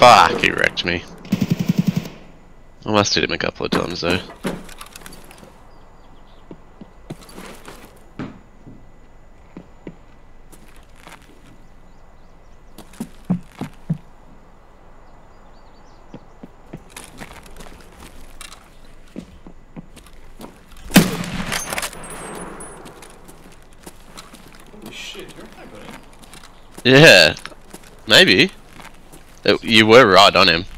Fuck, he wrecked me. I must hit him a couple of times though. Holy shit, you're not good. Yeah, maybe. You were right on him.